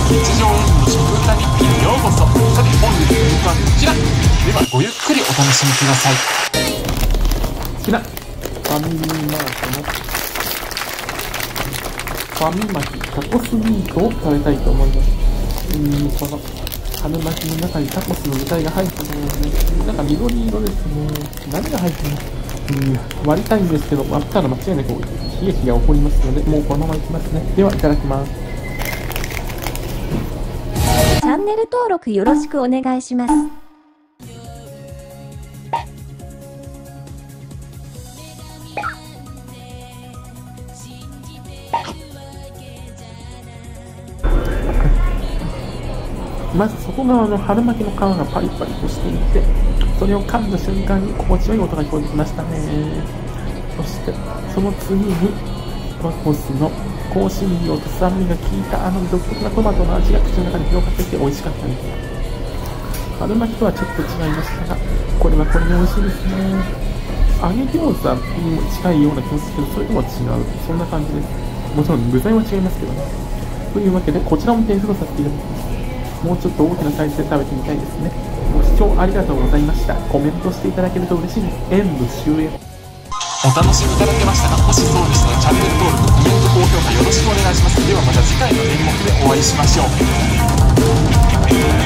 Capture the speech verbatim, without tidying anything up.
日常演舞の食歌日記にようこそ。さて本日の演舞はこちら。ではごゆっくりお楽しみください。 こちらファミリーマートのファミマキタコスミートを食べたいと思います。うーん、この春巻きの中にタコスの具材が入ってるので、なんか緑色ですね。何が入ってるの？うん、割りたいんですけど、割ったら間違いなく悲劇が起こりますので、もうこのままいきますね。では、いただきます。 チャンネル登録よろしくお願いします。 まず外側の春巻きの皮がパリパリとしていて、それを噛んだ瞬間に心地よい音が聞こえてきましたね。そしてその次にタコスの香辛料と酸味が効いたあの独特なトマトの味が口の中に広がってきて美味しかったです。春巻きとはちょっと違いましたが、これはこれで美味しいですね。揚げ餃子にも近いような気もするけど、それとも違う、そんな感じです。もちろん具材は違いますけどね。というわけでこちらも点数とさせていただきます。もうちょっと大きなサイズで食べてみたいですね。ご視聴ありがとうございました。コメントしていただけると嬉しいです。演舞終演。 お楽しみいただけましたか？もしそうでしたらチャンネル登録、コメント、高評価よろしくお願いします。ではまた次回の演目でお会いしましょう。